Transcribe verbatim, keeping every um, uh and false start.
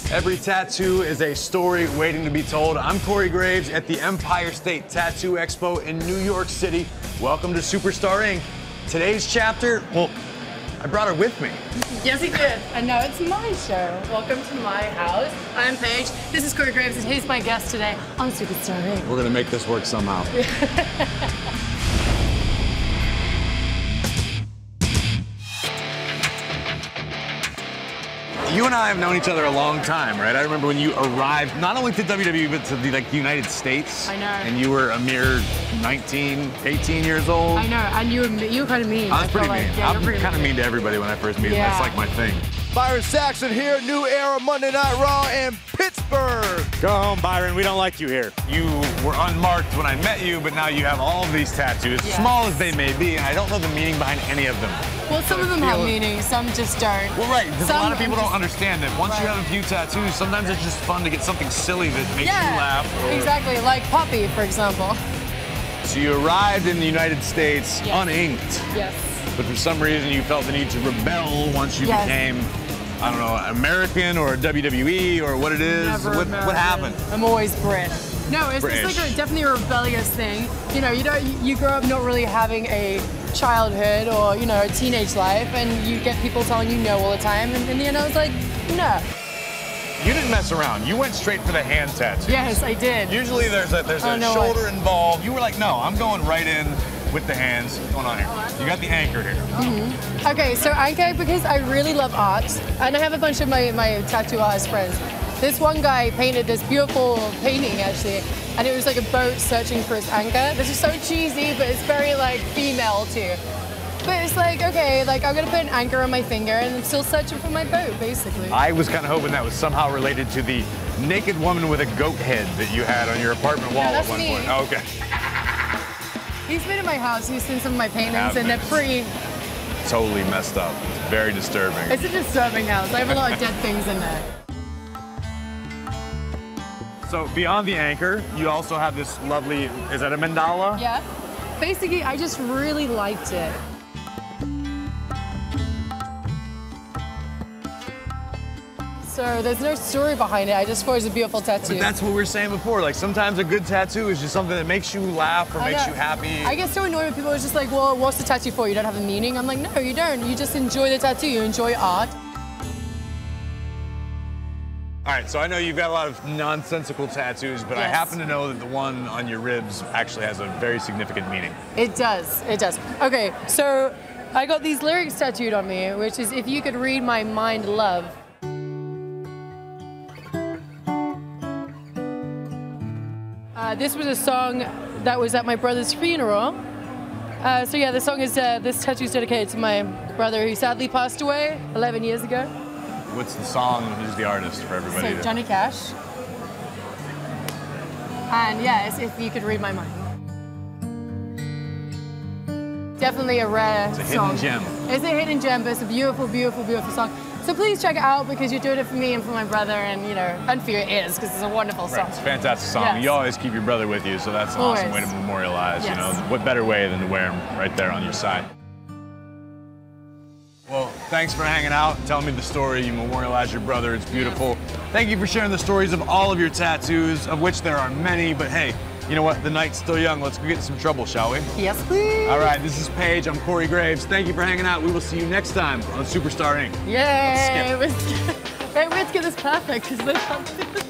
Every tattoo is a story waiting to be told. I'm Corey Graves at the Empire State Tattoo Expo in New York City. Welcome to Superstar Incorporated. Today's chapter, well, I brought her with me. Yes, he did. And now it's my show. Welcome to my house. I'm Paige. This is Corey Graves, and he's my guest today on Superstar Incorporated. We're gonna make this work somehow. You and I have known each other a long time, right? I remember when you arrived, not only to W W E, but to the like, United States. I know. And you were a mere nineteen, eighteen years old. I know, and you were, you were kind of mean. I was pretty like, mean. yeah, I'm pretty kind of mean. mean to everybody when I first meet them. Yeah. That's like my thing. Byron Saxton here, New Era Monday Night Raw in Pittsburgh. Go home, Byron. We don't like you here. You were unmarked when I met you, but now you have all of these tattoos, Yes. small as they may be, and I don't know the meaning behind any of them. Well, some of them have meaning, some just don't. Well, right, because a Some lot of people just- don't understand that once you Right. have a few tattoos, sometimes it's just fun to get something silly that makes Yeah, you laugh. Or... exactly, like Poppy, for example. So you arrived in the United States Yes. uninked, Yes. but for some reason you felt the need to rebel once you Yes. became, I don't know, American or W W E or what it is. Never what, what American. happened? I'm always Brit. No, it's British. just like a, definitely a rebellious thing. You know, you don't, you grow up not really having a childhood or, you know, a teenage life, and you get people telling you no all the time, and in the end I was like, no. You didn't mess around. You went straight for the hand tattoo. Yes, I did. Usually there's a there's Oh, a no shoulder way. involved. You were like, no, I'm going right in with the hands. What's going on here? You got the anchor here. Okay, so anchor because I really love art, and I have a bunch of my, my tattoo artist friends. This one guy painted this beautiful painting, actually, and it was like a boat searching for its anchor. This is so cheesy, but it's very like female too. But it's like, okay, like I'm gonna put an anchor on my finger and I'm still searching for my boat, basically. I was kind of hoping that was somehow related to the naked woman with a goat head that you had on your apartment wall that's at one me. point. Oh, okay. He's been in my house, he's seen some of my paintings, and they're pretty, Totally messed up. It's very disturbing. it's a disturbing house. I have a lot of dead things in there. So beyond the anchor, you also have this lovely, is that a mandala? Yeah. Basically, I just really liked it. So there's no story behind it. I just thought it was a beautiful tattoo. But that's what we were saying before. Like sometimes a good tattoo is just something that makes you laugh or I makes know. you happy. I get so annoyed when people are just like, well, what's the tattoo for? You don't have a meaning? I'm like, no, you don't. You just enjoy the tattoo. You enjoy art. All right, so I know you've got a lot of nonsensical tattoos, but I Yes. happen to know that the one on your ribs actually has a very significant meaning. It does. It does. Okay, so I got these lyrics tattooed on me, which is, if you could read my mind, love. Uh, this was a song that was at my brother's funeral. Uh, so yeah, the song is, uh, this tattoo is dedicated to my brother who sadly passed away eleven years ago. What's the song and who's the artist for everybody? So to- Johnny Cash. And yeah, it's if you could read my mind. Definitely a rare It's a song. hidden gem. It's a hidden gem, but it's a beautiful, beautiful, beautiful song. So please check it out because you're doing it for me and for my brother, and you know, and for your ears because it's a wonderful Right, song. it's a fantastic song. Yes. You always keep your brother with you, so that's an awesome way Always. to memorialize, you Yes. know. What better way than to wear him right there on your side? Well, thanks for hanging out and telling me the story. You memorialize your brother. It's beautiful. Thank you for sharing the stories of all of your tattoos, of which there are many, but hey, you know what? The night's still young. Let's go get in some trouble, shall we? Yes, please. All right, this is Paige. I'm Corey Graves. Thank you for hanging out. We will see you next time on Superstar Incorporated. Yay! Let's skip. Wait, we have to get this perfect because